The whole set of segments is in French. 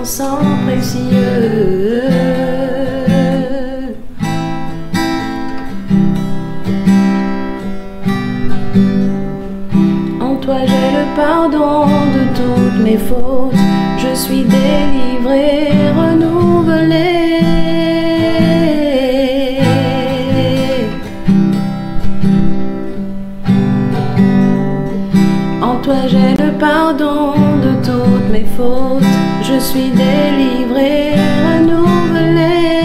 sang précieux. En toi j'ai le pardon de toutes mes fautes. Je suis délivré, renouvelé. En toi j'ai le pardon de toutes mes fautes. Je suis délivré, renouvelé.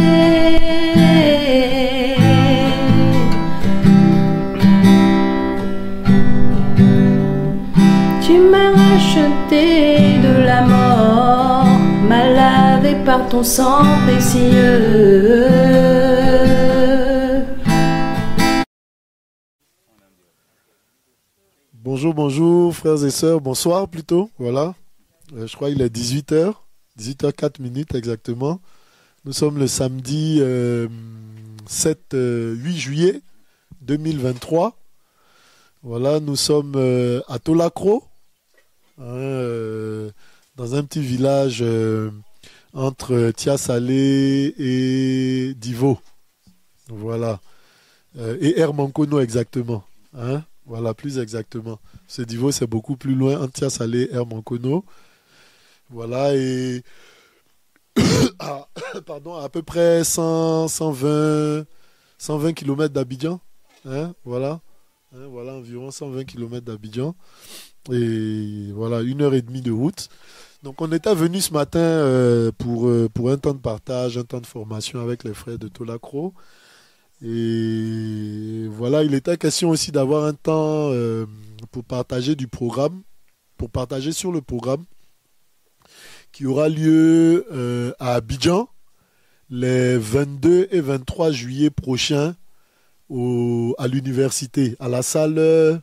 Tu m'as racheté de la mort, m'as lavé par ton sang précieux. Bonjour, bonjour, frères et sœurs, bonsoir plutôt, voilà. Je crois qu'il est 18h, 18h04 exactement. Nous sommes le samedi 8 juillet 2023. Voilà, nous sommes à Tolakro, dans un petit village entre Tia-Salé et Divo. Voilà, et Hermankono exactement, hein. Voilà, plus exactement. Ce Divo, c'est beaucoup plus loin, entre Tia-Salé et Hermankono. Voilà, et à peu près 120 km d'Abidjan. Hein, voilà. Hein, voilà, environ 120 km d'Abidjan. Et voilà, 1h30 de route. Donc, on était venu ce matin pour un temps de partage, un temps de formation avec les frères de Tolakro. Et voilà, il était question aussi d'avoir un temps pour partager du programme, pour partager sur le programme qui aura lieu à Abidjan les 22 et 23 juillet prochains à l'université, à la salle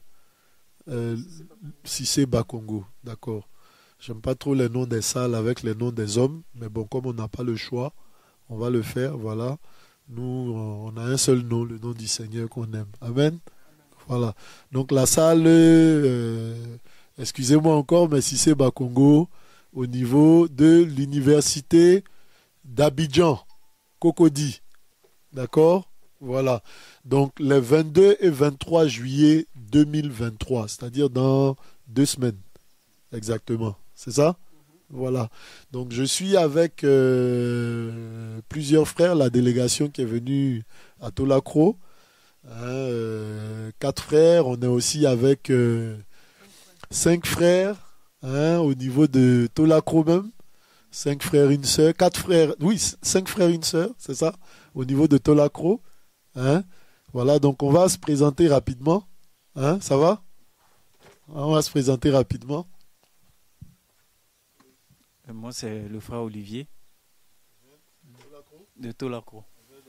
Cissé Bakongo. D'accord. J'aime pas trop les noms des salles avec les noms des hommes, mais bon, comme on n'a pas le choix, on va le faire, voilà. Nous, on a un seul nom, le nom du Seigneur qu'on aime. Amen. Voilà. Donc la salle, excusez-moi encore, mais Cissé Bakongo, au niveau de l'université d'Abidjan, Cocody. D'accord? Voilà. Donc les 22 et 23 juillet 2023, c'est-à-dire dans 2 semaines. Exactement. C'est ça? Voilà. Donc je suis avec plusieurs frères, la délégation qui est venue à Tolakro. 4 frères. On est aussi avec 5 frères au niveau de Tolakro même. 5 frères, une sœur. 4 frères. Oui, 5 frères, une sœur. C'est ça? Au niveau de Tolakro. Voilà. Donc on va se présenter rapidement. Ça va? On va se présenter rapidement. Moi, c'est le frère Olivier de Tolakro.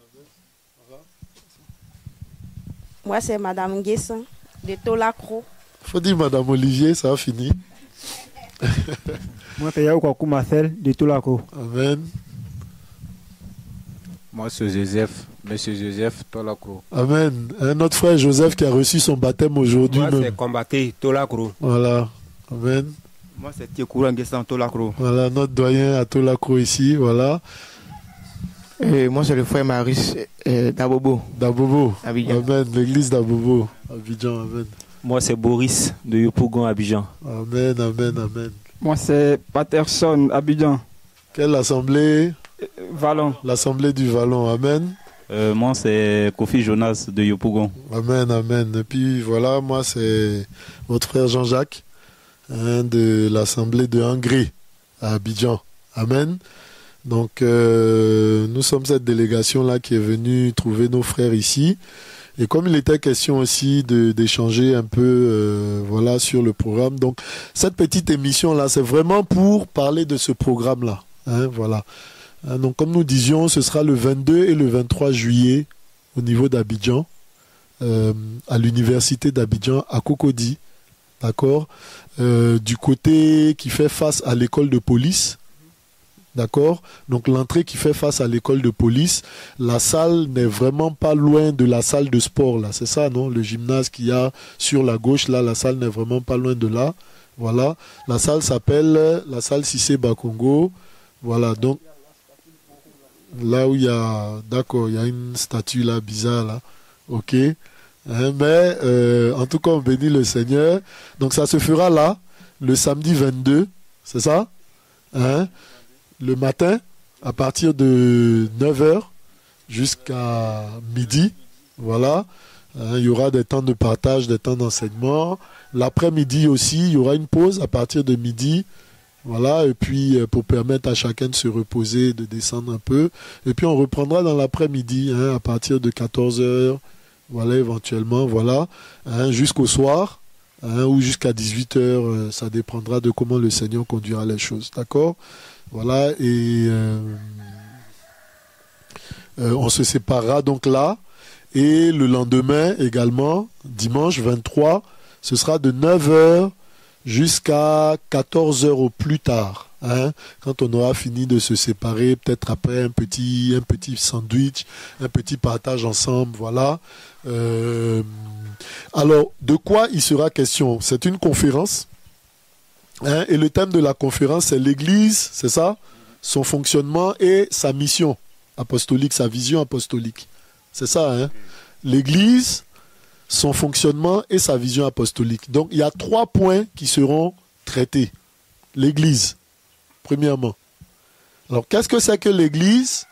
Moi, c'est Madame Guessin de Tolakro. Faut dire Madame Olivier, ça a fini. Moi, c'est Yaoukou Marcel de Tolakro. Amen. Moi, c'est Joseph, Monsieur Joseph Tolakro. Amen. Un autre frère Joseph qui a reçu son baptême aujourd'hui. Moi, c'est Combatté Tolakro. Voilà. Amen. Moi, c'est Tiekoura Nguessan Tolakro. Voilà, notre doyen à Tolakro ici, voilà. Et moi, c'est le frère Maurice d'Abobo. D'Abobo. Abidjan. Amen, l'église d'Abobo. Abidjan, amen. Moi, c'est Boris de Yopougon, Abidjan. Amen, amen, amen. Moi, c'est Patterson, Abidjan. Quelle assemblée? Vallon. L'assemblée du Vallon, amen. Moi, c'est Kofi Jonas de Yopougon. Amen, amen. Et puis voilà, moi, c'est votre frère Jean-Jacques de l'assemblée de Hongrie à Abidjan. Amen. Donc, nous sommes cette délégation-là qui est venue trouver nos frères ici. Et comme il était question aussi d'échanger un peu voilà, sur le programme, donc cette petite émission-là, c'est vraiment pour parler de ce programme-là. Voilà. Donc, comme nous disions, ce sera le 22 et le 23 juillet au niveau d'Abidjan, à l'université d'Abidjan, à Cocody. D'accord, du côté qui fait face à l'école de police. D'accord, donc l'entrée qui fait face à l'école de police, la salle n'est vraiment pas loin de la salle de sport là, c'est ça, non? Le gymnase qu'il y a sur la gauche là, la salle n'est vraiment pas loin de là. Voilà, la salle s'appelle la salle Cissé Bakongo. Voilà, donc là où il y a, d'accord, il y a une statue là, bizarre là, ok. Hein, mais en tout cas, on bénit le Seigneur. Donc ça se fera là, le samedi 22, c'est ça, hein, le matin, à partir de 9h jusqu'à midi. Voilà. Hein, il y aura des temps de partage, des temps d'enseignement. L'après-midi aussi, il y aura une pause à partir de midi. Voilà, et puis pour permettre à chacun de se reposer, de descendre un peu. Et puis on reprendra dans l'après-midi, hein, à partir de 14h, voilà, éventuellement, voilà, hein, jusqu'au soir, hein, ou jusqu'à 18h, ça dépendra de comment le Seigneur conduira les choses, d'accord? Voilà, et on se séparera donc là, et le lendemain également, dimanche 23, ce sera de 9h jusqu'à 14h au plus tard, hein, quand on aura fini de se séparer, peut-être après un petit sandwich, un petit partage ensemble, voilà. Alors, de quoi il sera question? C'est une conférence, hein, et le thème de la conférence, c'est l'Église, c'est ça? Son fonctionnement et sa mission apostolique, sa vision apostolique. C'est ça, hein? L'Église, son fonctionnement et sa vision apostolique. Donc, il y a 3 points qui seront traités. L'Église, premièrement. Alors, qu'est-ce que c'est que l'Église?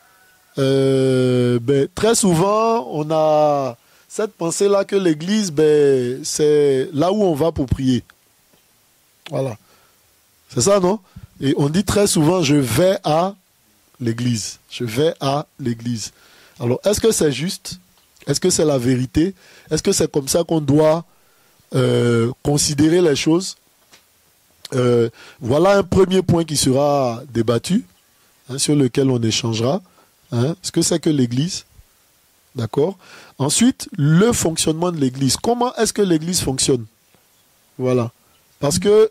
Très souvent, on a cette pensée-là que l'Église, c'est là où on va pour prier. Voilà. C'est ça, non? Et on dit très souvent, je vais à l'Église. Je vais à l'Église. Alors, est-ce que c'est juste? Est-ce que c'est la vérité? Est-ce que c'est comme ça qu'on doit considérer les choses? Voilà un premier point qui sera débattu, hein, sur lequel on échangera. Hein, ce que c'est que l'Église. D'accord? Ensuite, le fonctionnement de l'Église. Comment est-ce que l'Église fonctionne? Voilà. Parce que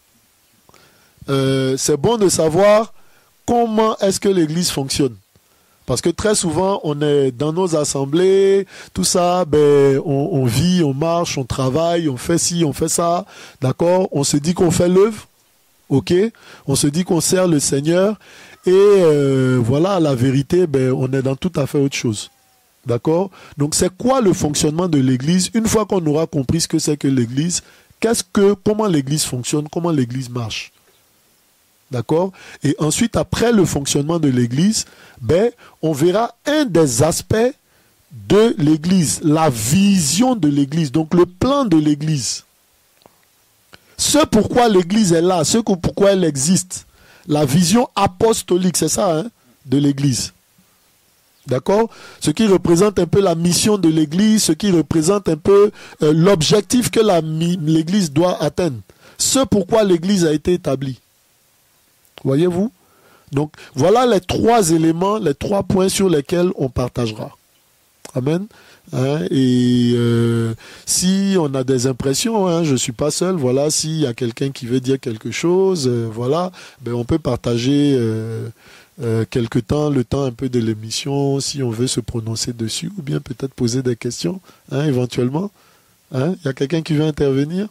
c'est bon de savoir comment est-ce que l'Église fonctionne. Parce que très souvent, on est dans nos assemblées, tout ça, on vit, on marche, on travaille, on fait ci, on fait ça, d'accord? On se dit qu'on fait l'œuvre, ok? On se dit qu'on sert le Seigneur, et voilà, la vérité, on est dans tout à fait autre chose, d'accord? Donc, c'est quoi le fonctionnement de l'Église? Une fois qu'on aura compris ce que c'est que l'Église, comment l'Église fonctionne, comment l'Église marche? D'accord? Et ensuite, après le fonctionnement de l'Église, on verra un des aspects de l'Église, la vision de l'Église, donc le plan de l'Église. Ce pourquoi l'Église est là, ce pourquoi elle existe. La vision apostolique, c'est ça, hein, de l'Église. D'accord? Ce qui représente un peu la mission de l'Église, ce qui représente un peu l'objectif que l'Église doit atteindre. Ce pourquoi l'Église a été établie. Voyez-vous? Donc, voilà les 3 éléments, les 3 points sur lesquels on partagera. Amen. Hein, et si on a des impressions, hein, je ne suis pas seul, voilà, s'il y a quelqu'un qui veut dire quelque chose, voilà, on peut partager quelque temps, le temps un peu de l'émission, si on veut se prononcer dessus, ou bien peut-être poser des questions, hein, éventuellement. Hein, y a quelqu'un qui veut intervenir?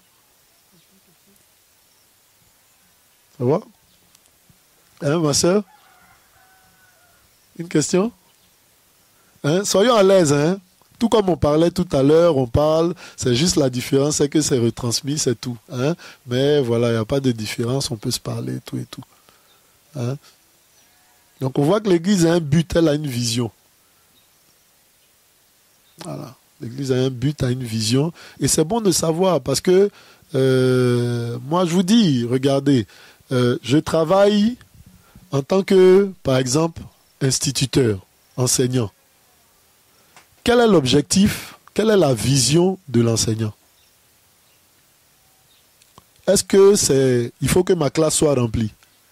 Ça va? Hein, ma soeur? Une question? Hein? Soyons à l'aise. Hein? Tout comme on parlait tout à l'heure, on parle, c'est juste la différence, c'est que c'est retransmis, c'est tout. Hein? Mais voilà, il n'y a pas de différence, on peut se parler, tout et tout. Hein? Donc on voit que l'Église a un but, elle a une vision. Voilà. L'Église a un but, a une vision. Et c'est bon de savoir parce que, moi je vous dis, regardez, je travaille en tant que, par exemple, instituteur, enseignant. Quel est l'objectif? Quelle est la vision de l'enseignant? Est-ce que il faut que ma classe soit remplie?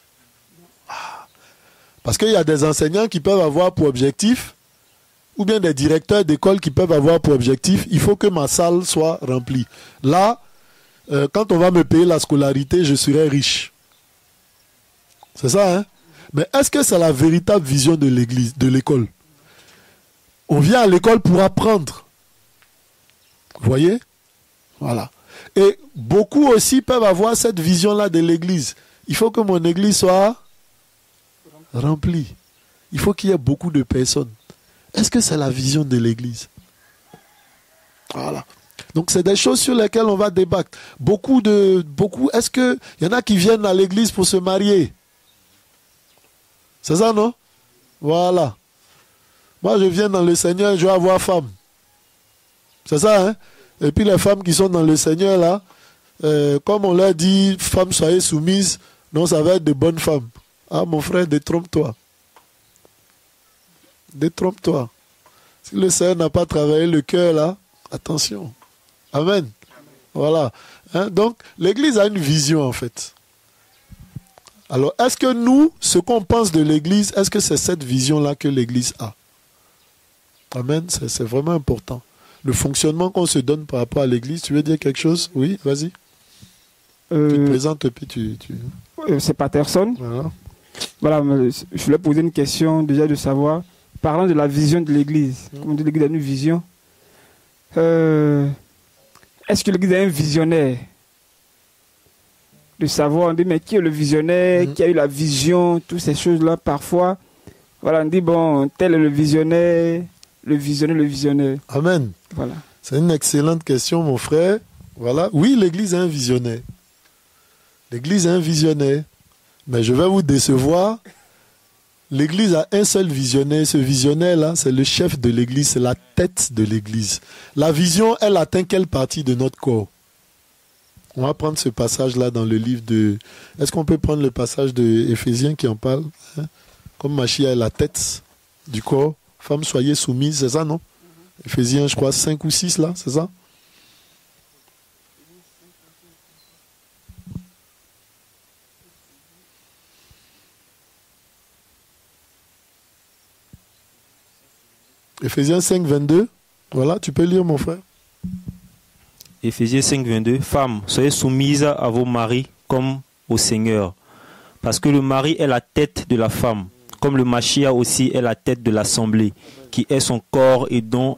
Parce qu'il y a des enseignants qui peuvent avoir pour objectif, ou bien des directeurs d'école qui peuvent avoir pour objectif, il faut que ma salle soit remplie. Là, quand on va me payer la scolarité, je serai riche. C'est ça, hein? Mais est-ce que c'est la véritable vision de l'église, de l'école? On vient à l'école pour apprendre. Vous voyez? Voilà. Et beaucoup aussi peuvent avoir cette vision-là de l'église. Il faut que mon église soit remplie. Il faut qu'il y ait beaucoup de personnes. Est-ce que c'est la vision de l'église? Voilà. Donc c'est des choses sur lesquelles on va débattre. Est-ce qu'il y en a qui viennent à l'église pour se marier? C'est ça, non? Voilà. Moi, je viens dans le Seigneur, je vais avoir femme. C'est ça, hein? Et puis les femmes qui sont dans le Seigneur, là, comme on leur dit, femmes, soyez soumises, non, ça va être de bonnes femmes. Ah, mon frère, détrompe-toi. Détrompe-toi. Si le Seigneur n'a pas travaillé le cœur, là, attention. Amen. Voilà. Hein? Donc, l'Église a une vision, en fait. Alors, est-ce que nous, ce qu'on pense de l'Église, est-ce que c'est cette vision-là que l'Église a? Amen. C'est vraiment important. Le fonctionnement qu'on se donne par rapport à l'Église, tu veux dire quelque chose? Oui, vas-y. Tu te présentes et puis tu... C'est Patterson. Voilà, je voulais poser une question déjà de savoir, parlant de la vision de l'Église, comme on dit, l'Église a une vision. Est-ce que l'Église a un visionnaire? De savoir, on dit, mais qui est le visionnaire, qui a eu la vision, toutes ces choses-là, parfois, voilà, on dit, bon, tel est le visionnaire. Amen. Voilà. C'est une excellente question, mon frère. Voilà. Oui, l'Église a un visionnaire. L'Église a un visionnaire. Mais je vais vous décevoir. L'Église a un seul visionnaire. Ce visionnaire-là, c'est le chef de l'Église, c'est la tête de l'Église. La vision, elle atteint quelle partie de notre corps? On va prendre ce passage-là dans le livre de... Est-ce qu'on peut prendre le passage de Éphésiens qui en parle, hein? Comme Machia est la tête du corps. Femmes, soyez soumises, c'est ça, non? Éphésiens, je crois, 5 ou 6, là, c'est ça? Éphésiens 5, 22. Voilà, tu peux lire, mon frère. Éphésiens 5, 22. Femmes, soyez soumises à vos maris comme au Seigneur. Parce que le mari est la tête de la femme, comme le Machia aussi est la tête de l'assemblée, qui est son corps et dont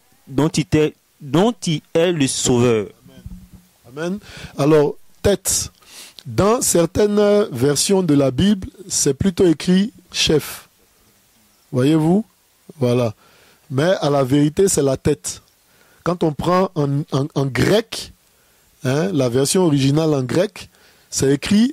il est le sauveur. Amen. Alors, tête. Dans certaines versions de la Bible, c'est plutôt écrit chef. Voyez-vous? Voilà. Mais à la vérité, c'est la tête. Quand on prend en grec, hein, la version originale en grec, c'est écrit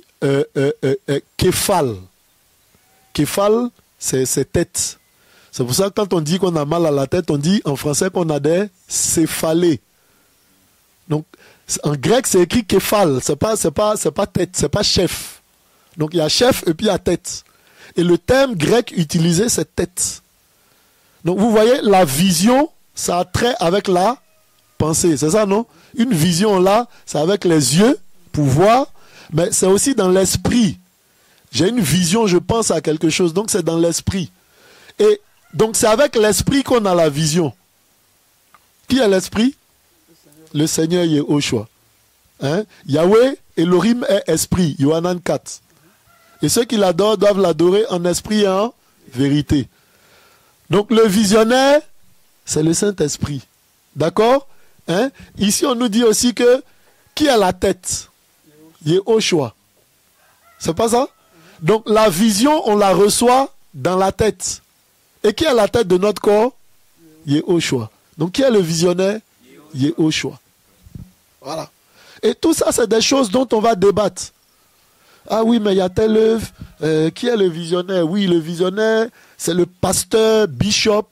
képhal. Képhal, c'est tête. C'est pour ça que quand on dit qu'on a mal à la tête, on dit en français qu'on a des céphalées. Donc, en grec, c'est écrit képhal. C'est pas tête, c'est pas chef. Donc, il y a chef et puis il y a tête. Et le terme grec utilisé, c'est tête. Donc, vous voyez, la vision, ça a trait avec la pensée. C'est ça, non? Une vision, là, c'est avec les yeux, pour voir, mais c'est aussi dans l'esprit. J'ai une vision, je pense à quelque chose, donc c'est dans l'esprit. Et donc, c'est avec l'esprit qu'on a la vision. Qui est l'esprit? Le Seigneur Yehoshua. Hein? Yahweh, Elohim est esprit. Yohanan 4. Et ceux qui l'adorent doivent l'adorer en esprit et en vérité. Donc, le visionnaire, c'est le Saint-Esprit. D'accord? Hein? Ici, on nous dit aussi que qui a la tête? Yehoshua. C'est pas ça? Donc, la vision, on la reçoit dans la tête. Et qui est la tête de notre corps? Yehoshua. Donc, qui est le visionnaire? Yehoshua. Voilà. Et tout ça, c'est des choses dont on va débattre. Ah oui, mais il y a telle œuvre. Qui est le visionnaire? Oui, le visionnaire, c'est le pasteur, bishop,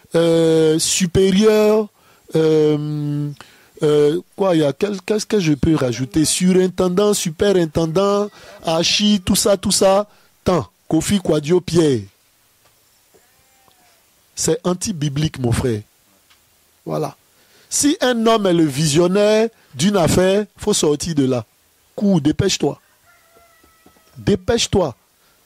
supérieur. Qu'est-ce que je peux rajouter? Surintendant, superintendant, archi, tout ça. Tant. Kofi Kwadio Pierre. C'est anti-biblique, mon frère. Voilà. Si un homme est le visionnaire d'une affaire, il faut sortir de là. Cours, dépêche-toi. Dépêche-toi.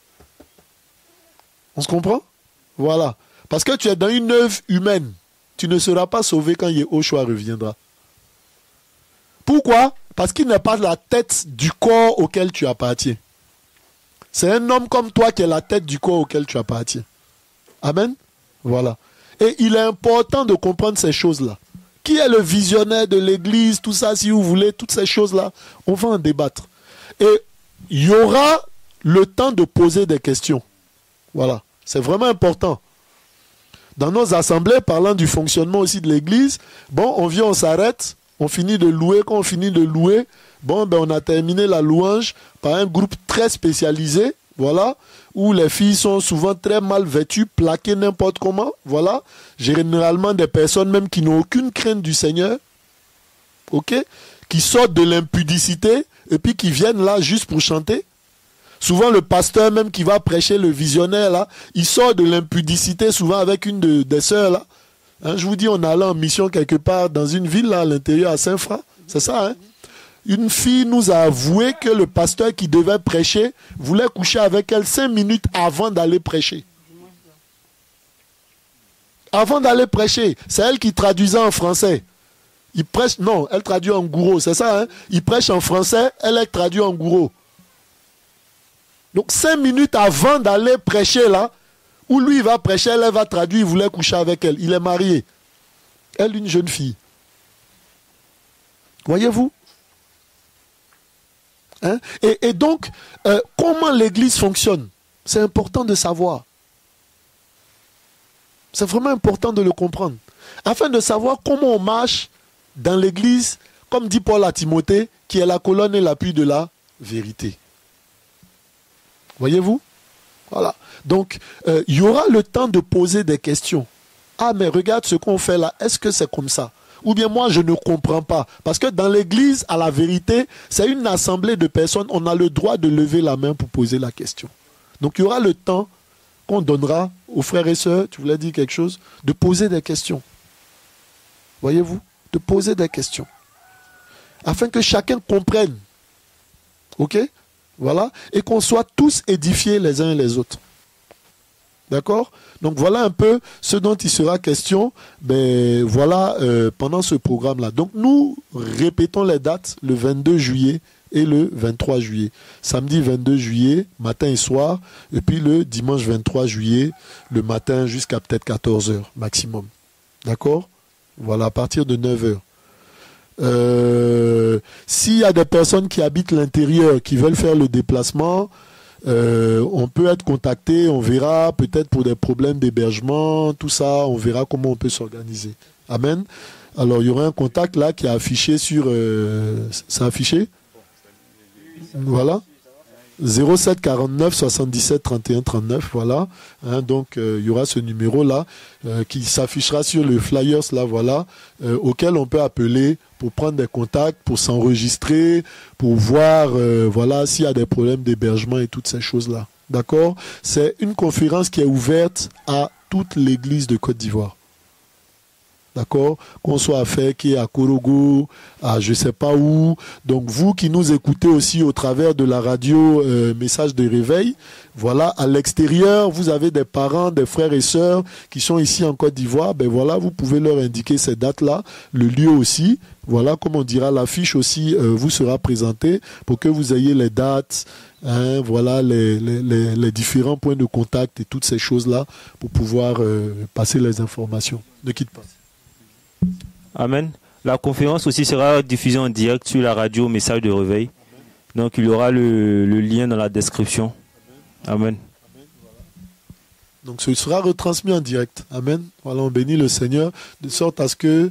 On se comprend? Voilà. Parce que tu es dans une œuvre humaine. Tu ne seras pas sauvé quand Yehoshua reviendra. Pourquoi? Parce qu'il n'est pas la tête du corps auquel tu appartiens. C'est un homme comme toi qui est la tête du corps auquel tu appartiens. Amen? Voilà. Et il est important de comprendre ces choses-là. Qui est le visionnaire de l'Église? Tout ça, si vous voulez, toutes ces choses-là, on va en débattre. Et il y aura le temps de poser des questions. Voilà. C'est vraiment important. Dans nos assemblées, parlant du fonctionnement aussi de l'église, bon, on vient, on s'arrête, on finit de louer. Quand on finit de louer, bon, ben, on a terminé la louange par un groupe très spécialisé, voilà, où les filles sont souvent très mal vêtues, plaquées n'importe comment, voilà. Généralement des personnes même qui n'ont aucune crainte du Seigneur, ok, qui sortent de l'impudicité et puis qui viennent là juste pour chanter. Souvent le pasteur même qui va prêcher, le visionnaire là, il sort de l'impudicité souvent avec une des sœurs là. Hein, je vous dis, on allait en mission quelque part dans une ville là à l'intérieur à Saint-Fra, c'est ça, hein? Une fille nous a avoué que le pasteur qui devait prêcher voulait coucher avec elle 5 minutes avant d'aller prêcher. Avant d'aller prêcher, c'est elle qui traduisait en français. Il prêche, non, elle traduit en gourou, c'est ça, hein? Il prêche en français, elle traduit en gourou. Donc 5 minutes avant d'aller prêcher là, où lui il va prêcher, elle va traduire, il voulait coucher avec elle. Il est marié. Elle, une jeune fille. Voyez-vous? Hein? Et donc, comment l'église fonctionne? C'est important de savoir. C'est vraiment important de le comprendre. Afin de savoir comment on marche dans l'église, comme dit Paul à Timothée, qui est la colonne et l'appui de la vérité. Voyez-vous? Voilà. Donc, il y aura le temps de poser des questions. Ah, mais regarde ce qu'on fait là. Est-ce que c'est comme ça? Ou bien moi, je ne comprends pas. Parce que dans l'église, à la vérité, c'est une assemblée de personnes. On a le droit de lever la main pour poser la question. Donc, il y aura le temps qu'on donnera aux frères et sœurs, tu voulais dire quelque chose, de poser des questions. Voyez-vous? De poser des questions. Afin que chacun comprenne. Ok? Voilà. Et qu'on soit tous édifiés les uns et les autres. D'accord? Donc voilà un peu ce dont il sera question voilà, pendant ce programme-là. Donc nous répétons les dates, le 22 juillet et le 23 juillet. Samedi 22 juillet, matin et soir, et puis le dimanche 23 juillet, le matin jusqu'à peut-être 14h maximum. D'accord? Voilà, à partir de 9h. S'il y a des personnes qui habitent l'intérieur, qui veulent faire le déplacement, on peut être contacté, on verra peut-être pour des problèmes d'hébergement, tout ça, on verra comment on peut s'organiser. Amen. Alors il y aura un contact là qui est affiché sur... c'est affiché? Voilà. 07 49 77 31 39, voilà. Hein, donc il y aura ce numéro là qui s'affichera sur le flyers là, voilà, auquel on peut appeler pour prendre des contacts, pour s'enregistrer, pour voir voilà s'il y a des problèmes d'hébergement et toutes ces choses là. D'accord? C'est une conférence qui est ouverte à toute l'église de Côte d'Ivoire. D'accord? Qu'on soit à Feki, à Korogo, à je ne sais pas où. Donc vous qui nous écoutez aussi au travers de la radio Message de Réveil, voilà, à l'extérieur, vous avez des parents, des frères et sœurs qui sont ici en Côte d'Ivoire, ben voilà, vous pouvez leur indiquer ces dates-là, le lieu aussi. Voilà, comme on dira, l'affiche aussi vous sera présentée pour que vous ayez les dates, hein, voilà, les différents points de contact et toutes ces choses-là pour pouvoir passer les informations. Ne quitte pas. Amen. La conférence aussi sera diffusée en direct sur la radio Message de Réveil. Donc il y aura le lien dans la description. Amen. Donc ce sera retransmis en direct. Amen. Voilà, on bénit le Seigneur de sorte à ce que...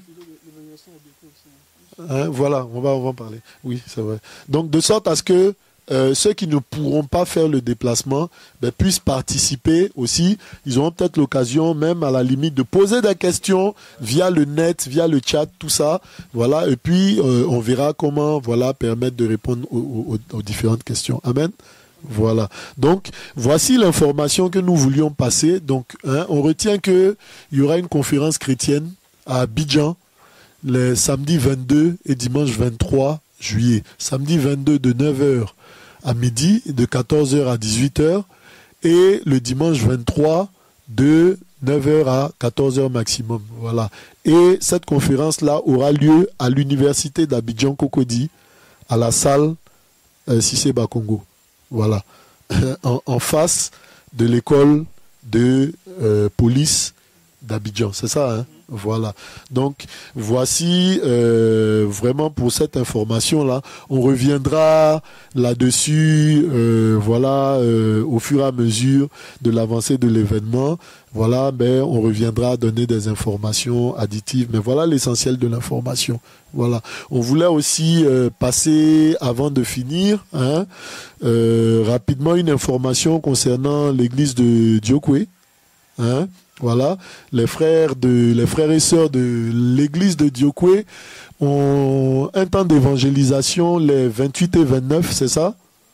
Hein, voilà, on va en parler. Oui, c'est vrai. Donc de sorte à ce que ceux qui ne pourront pas faire le déplacement puissent participer aussi. Ils auront peut-être l'occasion même à la limite de poser des questions via le net, via le chat, tout ça. Voilà. Et puis on verra comment permettre de répondre aux différentes questions. Amen. Voilà. Donc voici l'information que nous voulions passer. Donc on retient qu'il y aura une conférence chrétienne à Abidjan les samedis 22 et dimanche 23 juillet. Samedi 22 de 9h à midi, de 14h à 18h, et le dimanche 23 de 9h à 14h maximum. Voilà. Et cette conférence-là aura lieu à l'université d'Abidjan Cocody, à la salle Cissé Bakongo. Voilà. En face de l'école de police d'Abidjan. C'est ça, hein? Voilà. Donc, voici vraiment pour cette information-là. On reviendra là-dessus, voilà, au fur et à mesure de l'avancée de l'événement. Voilà, mais on reviendra à donner des informations additives. Mais voilà l'essentiel de l'information. Voilà. On voulait aussi passer, avant de finir, rapidement une information concernant l'église de Diokwe. Voilà, les frères et sœurs de l'église de Diokwe ont un temps d'évangélisation les 28 et 29, c'est ça?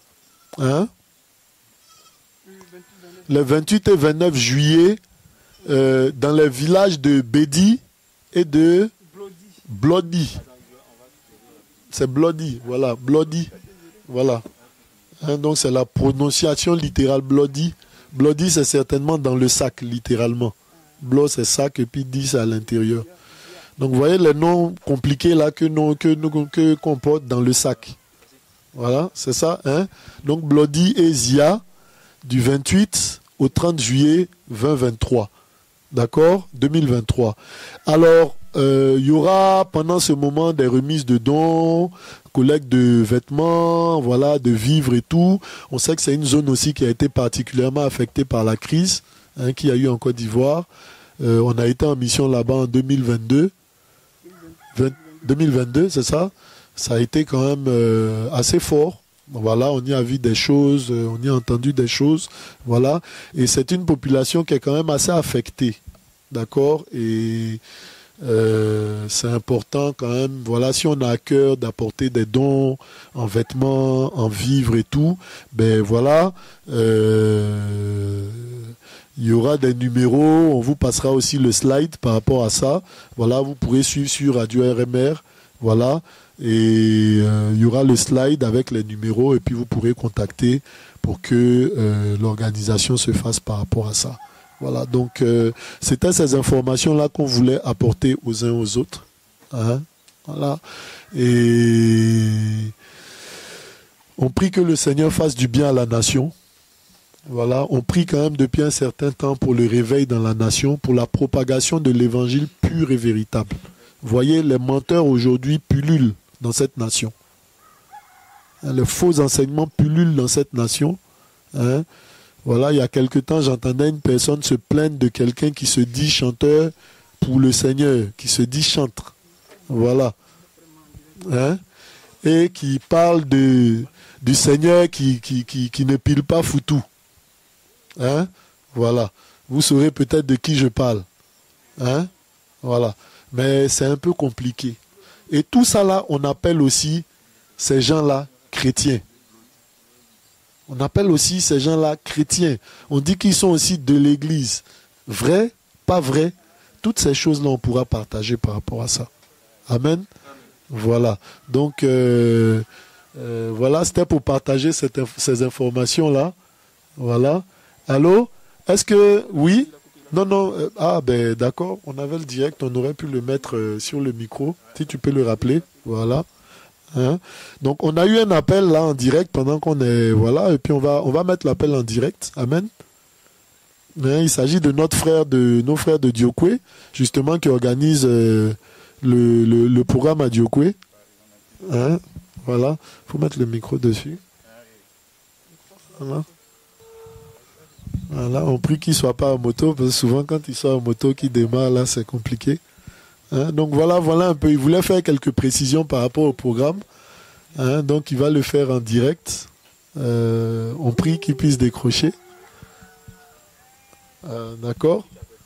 Les 28 et 29 juillet dans les villages de Bédi et de Bloody. C'est Bloody, voilà, Bloody. Voilà. Donc c'est la prononciation littérale Bloody. Bloody, c'est certainement dans le sac, littéralement. Blood, c'est sac, et puis dit, c'est à l'intérieur. Donc, vous voyez les noms compliqués là que comporte dans le sac. Voilà, c'est ça. Donc, Bloody et Zia, du 28 au 30 juillet 2023. D'accord? 2023. Alors, il y aura pendant ce moment des remises de dons, collecte de vêtements, voilà, de vivres et tout. On sait que c'est une zone aussi qui a été particulièrement affectée par la crise qu'il y a eu en Côte d'Ivoire. On a été en mission là-bas en 2022. 2022, c'est ça? Ça a été quand même assez fort. Voilà, on y a vu des choses, on y a entendu des choses. Voilà. Et c'est une population qui est quand même assez affectée. D'accord? Et c'est important quand même, voilà, si on a à cœur d'apporter des dons en vêtements, en vivres et tout, ben voilà, il y aura des numéros, on vous passera aussi le slide par rapport à ça, voilà, vous pourrez suivre sur Radio RMR, voilà, et il y aura le slide avec les numéros et puis vous pourrez contacter pour que l'organisation se fasse par rapport à ça. Voilà, donc c'était ces informations-là qu'on voulait apporter aux uns aux autres. Voilà. Et on prie que le Seigneur fasse du bien à la nation. Voilà, on prie quand même depuis un certain temps pour le réveil dans la nation, pour la propagation de l'évangile pur et véritable. Vous voyez, les menteurs aujourd'hui pullulent dans cette nation. Les faux enseignements pullulent dans cette nation. Voilà, il y a quelque temps, j'entendais une personne se plaindre de quelqu'un qui se dit chanteur pour le Seigneur, qui se dit chantre. Voilà. Et qui parle du Seigneur qui ne pile pas foutou. Voilà. Vous saurez peut-être de qui je parle. Voilà. Mais c'est un peu compliqué. Et tout ça là, on appelle aussi ces gens-là chrétiens. On appelle aussi ces gens-là chrétiens. On dit qu'ils sont aussi de l'Église. Vrai, pas vrai. Toutes ces choses-là, on pourra partager par rapport à ça. Amen. Voilà. Donc, voilà, c'était pour partager ces informations-là. Voilà. Allô? Est-ce que... Oui? Non. Ben d'accord. On avait le direct. On aurait pu le mettre sur le micro. Si tu peux le rappeler. Voilà. Donc on a eu un appel là en direct pendant qu'on est voilà et puis on va mettre l'appel en direct. Amen. Il s'agit de nos frères de Diokwe justement qui organisent le programme à Diokwe. Voilà, faut mettre le micro dessus. Voilà. On prie qu'il soit pas en moto parce que souvent quand il soit en moto qui démarre là c'est compliqué. Donc voilà un peu. Il voulait faire quelques précisions par rapport au programme. Donc il va le faire en direct. On prie qu'il puisse décrocher. D'accord.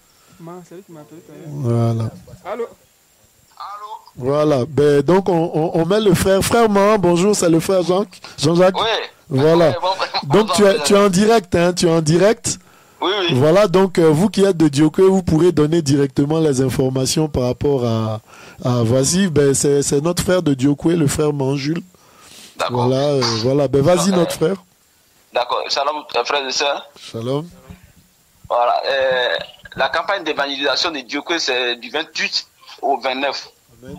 Voilà. Allô. Voilà. Ben, donc on met le frère Maman, bonjour, c'est le frère Jean-Jacques. Oui. Voilà. Ouais, donc tu es en direct, tu es en direct. Oui. Voilà, donc vous qui êtes de Diokwe, vous pourrez donner directement les informations par rapport à vas-y, ben, c'est notre frère de Diokwe, le frère Manjul. D'accord. Voilà, ben vas-y notre frère. D'accord, shalom frères et sœurs. Shalom. Voilà, la campagne d'évangélisation de Diokwe, c'est du 28 au 29. Amen.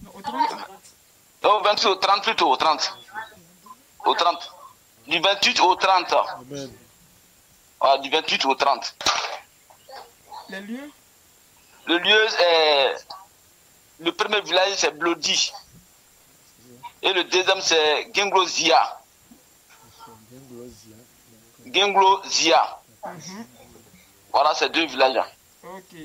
Au 28 au 30 plutôt, au 30. Au 30. Du 28 au 30. Amen. Voilà, du 28 au 30. Les lieux? Le lieu est... Le premier village, c'est Blodi. Et le deuxième, c'est Genglozia. Genglozia. Voilà, c'est 2 villages. Ok.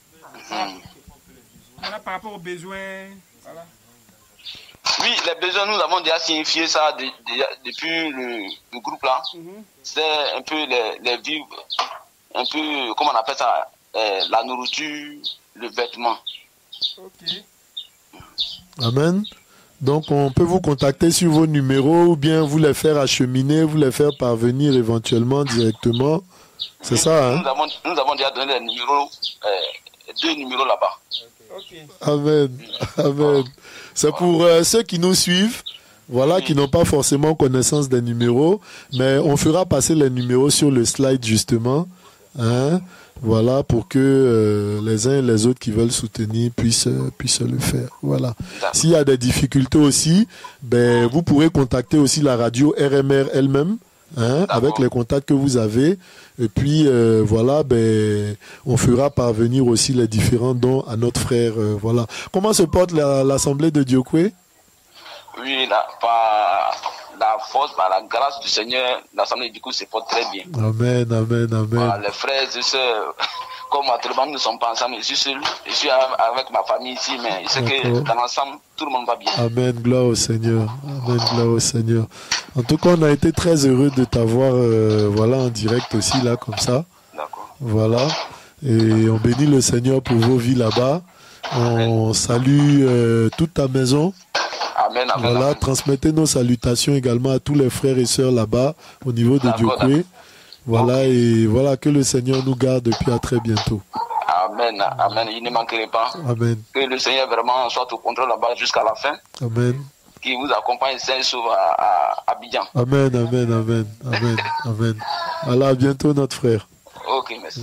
Voilà, par rapport aux besoins. Voilà. Oui, les besoins, nous avons déjà signifié ça depuis le groupe là. C'est un peu les vivres, un peu, comment on appelle ça, la nourriture, le vêtement. Ok. Amen. Donc, on peut vous contacter sur vos numéros ou bien vous les faire acheminer, vous les faire parvenir éventuellement directement. C'est ça, hein? Nous avons déjà donné les numéros, 2 numéros là-bas. Okay. Amen. Amen. C'est pour ceux qui nous suivent, voilà, qui n'ont pas forcément connaissance des numéros, mais on fera passer les numéros sur le slide justement, hein, voilà, pour que les uns et les autres qui veulent soutenir puissent le faire. Voilà. S'il y a des difficultés aussi, ben, vous pourrez contacter aussi la radio RMR elle-même. Hein, avec les contacts que vous avez, et puis voilà, ben, on fera parvenir aussi les différents dons à notre frère. Voilà. Comment se porte l'Assemblée de Diokwe? Oui, par la force, par la grâce du Seigneur, l'Assemblée du coup se porte très bien. Amen, amen, amen. Voilà, les frères et sœurs, comme actuellement nous ne sommes pas ensemble, je suis avec ma famille ici, mais je sais que dans l'ensemble, tout le monde va bien. Amen, gloire au Seigneur. Amen, gloire au Seigneur. En tout cas, on a été très heureux de t'avoir voilà, en direct aussi, là, comme ça. D'accord. Voilà. Et on bénit le Seigneur pour vos vies là-bas. On salue toute ta maison. Amen, amen. Voilà, amen. Transmettez nos salutations également à tous les frères et sœurs là-bas, au niveau de Diokwe. Voilà, okay. Et voilà, que le Seigneur nous garde, et puis à très bientôt. Amen, amen. Il ne manquerait pas. Amen. Que le Seigneur vraiment soit au contrôle là-bas jusqu'à la fin. Amen. Qui vous accompagne saint et sauf à Abidjan. Amen, amen, amen, amen, amen. Alors, à bientôt, notre frère. Ok, merci.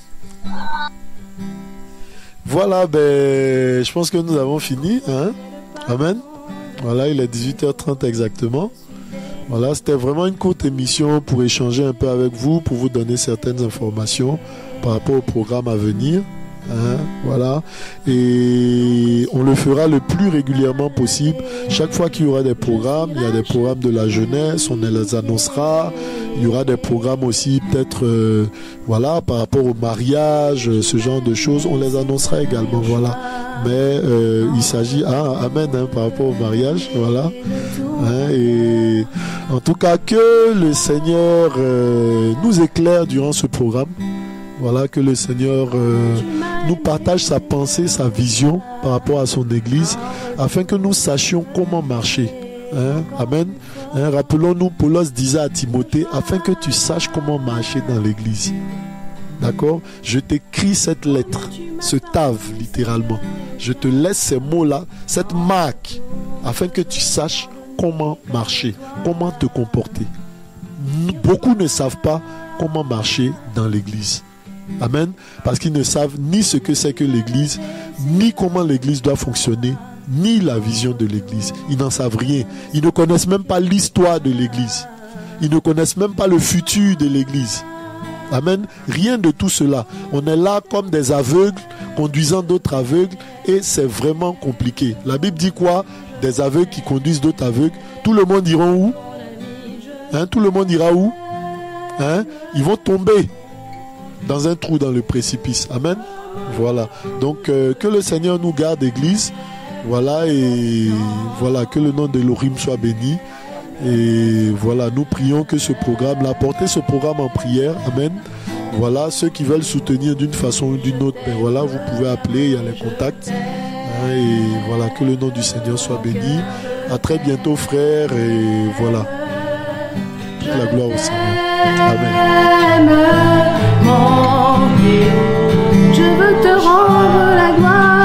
Voilà, ben, je pense que nous avons fini. Hein? Amen. Voilà, il est 18h30 exactement. Voilà, c'était vraiment une courte émission pour échanger un peu avec vous, pour vous donner certaines informations par rapport au programme à venir. Hein, voilà, et on le fera le plus régulièrement possible. Chaque fois qu'il y aura des programmes, il y a des programmes de la jeunesse, on les annoncera. Il y aura des programmes aussi peut-être voilà, par rapport au mariage, ce genre de choses, on les annoncera également. Voilà, mais il s'agit amen, hein, par rapport au mariage, voilà, hein, et en tout cas que le Seigneur nous éclaire durant ce programme. Voilà, que le Seigneur nous partage sa pensée, sa vision par rapport à son Église, afin que nous sachions comment marcher. Hein? Amen. Hein? Rappelons-nous, Paulos disait à Timothée, afin que tu saches comment marcher dans l'Église. D'accord? Je t'écris cette lettre, ce tave littéralement. Je te laisse ces mots-là, cette marque, afin que tu saches comment marcher, comment te comporter. Beaucoup ne savent pas comment marcher dans l'Église. Amen. Parce qu'ils ne savent ni ce que c'est que l'Église, ni comment l'Église doit fonctionner, ni la vision de l'Église. Ils n'en savent rien. Ils ne connaissent même pas l'histoire de l'Église. Ils ne connaissent même pas le futur de l'Église. Amen. Rien de tout cela. On est là comme des aveugles, conduisant d'autres aveugles, et c'est vraiment compliqué. La Bible dit quoi? Des aveugles qui conduisent d'autres aveugles. Tout le monde ira où? Hein? Tout le monde ira où? Hein? Ils vont tomber dans un trou dans le précipice. Amen. Voilà. Donc que le Seigneur nous garde, Église. Voilà, et voilà, que le nom d'Elohim soit béni. Et voilà, nous prions que ce programme-là, portez ce programme en prière. Amen. Voilà, ceux qui veulent soutenir d'une façon ou d'une autre, ben voilà, vous pouvez appeler, il y a les contacts. Hein, et voilà, que le nom du Seigneur soit béni. À très bientôt, frères. Et voilà. Toute la gloire au Seigneur. Amen. Mon Dieu, je veux te rendre la gloire.